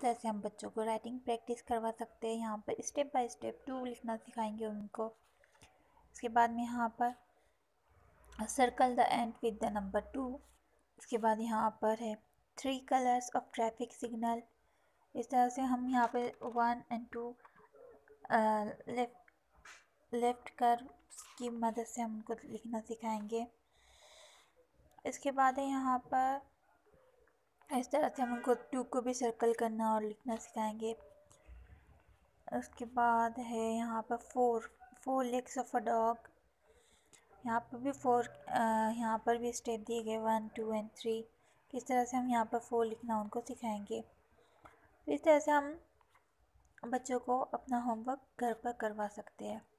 तरह से हम बच्चों को राइटिंग प्रैक्टिस करवा सकते हैं। यहाँ पर स्टेप बाय स्टेप 2 लिखना सिखाएंगे उनको। इसके बाद में यहाँ पर circle the end with the number 2। इसके बाद यहाँ पर है 3 कलर्स ऑफ ट्रैफिक सिग्नल। इस तरह से हम यहाँ पर 1 और 2 लेफ्ट कर्व की मदद से हम उनको लिखना सिखाएंगे। इसके बाद है यहाँ पर इस तरह से हम उनको 2 को भी सर्कल करना और लिखना सिखाएंगे। उसके बाद है यहाँ पर 4 लेग्स ऑफ अ डॉग। यहाँ पर भी 4 यहाँ पर भी स्टेप दिए गए 1, 2 और 3। किस तरह से हम यहाँ पर 4 लिखना उनको सिखाएंगे। इस तरह से हम बच्चों को अपना होमवर्क घर पर करवा सकते हैं।